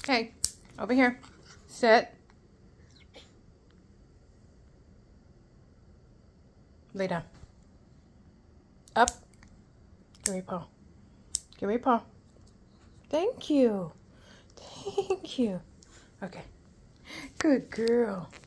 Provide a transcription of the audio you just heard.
Okay, over here. Sit. Lay down. Up. Give me a paw. Give me a paw. Thank you. Thank you. Okay. Good girl.